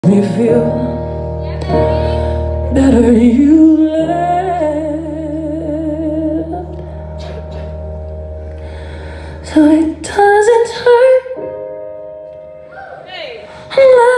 Me feel better you left, so it doesn't hurt.